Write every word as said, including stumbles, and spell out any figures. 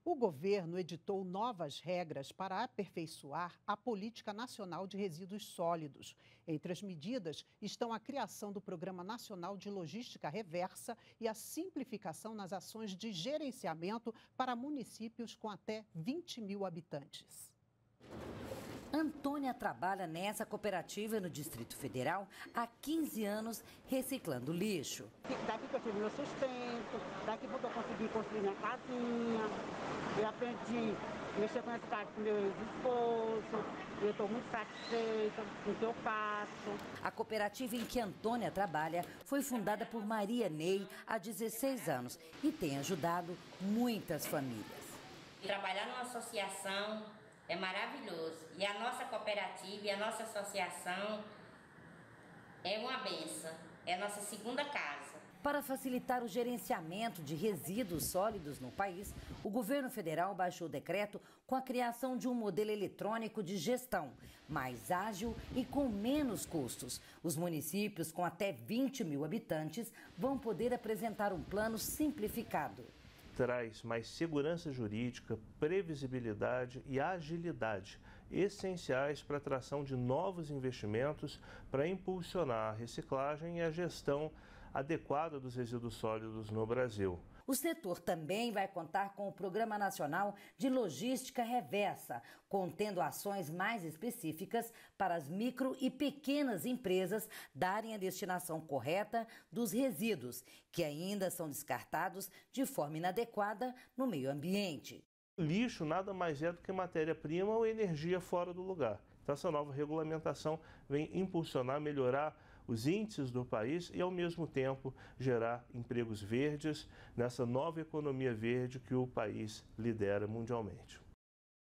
O governo editou novas regras para aperfeiçoar a Política Nacional de Resíduos Sólidos. Entre as medidas estão a criação do Programa Nacional de Logística Reversa e a simplificação nas ações de gerenciamento para municípios com até vinte mil habitantes. Antônia trabalha nessa cooperativa no Distrito Federal há quinze anos, reciclando lixo. Daqui que eu tive meu sustento, daqui que eu consegui construir minha casinha, eu aprendi a mexer com essa casa com meu ex-esposo, eu estou muito satisfeita com o que eu faço. A cooperativa em que Antônia trabalha foi fundada por Maria Ney há dezesseis anos e tem ajudado muitas famílias. Trabalhar numa associação é maravilhoso. E a nossa cooperativa e a nossa associação é uma benção. É a nossa segunda casa. Para facilitar o gerenciamento de resíduos sólidos no país, o governo federal baixou o decreto com a criação de um modelo eletrônico de gestão, mais ágil e com menos custos. Os municípios com até vinte mil habitantes vão poder apresentar um plano simplificado. Traz mais segurança jurídica, previsibilidade e agilidade, essenciais para a atração de novos investimentos para impulsionar a reciclagem e a gestão adequada dos resíduos sólidos no Brasil. O setor também vai contar com o Programa Nacional de Logística Reversa, contendo ações mais específicas para as micro e pequenas empresas darem a destinação correta dos resíduos, que ainda são descartados de forma inadequada no meio ambiente. Lixo nada mais é do que matéria-prima ou energia fora do lugar. Então, essa nova regulamentação vem impulsionar, melhorar os índices do país e, ao mesmo tempo, gerar empregos verdes nessa nova economia verde que o país lidera mundialmente.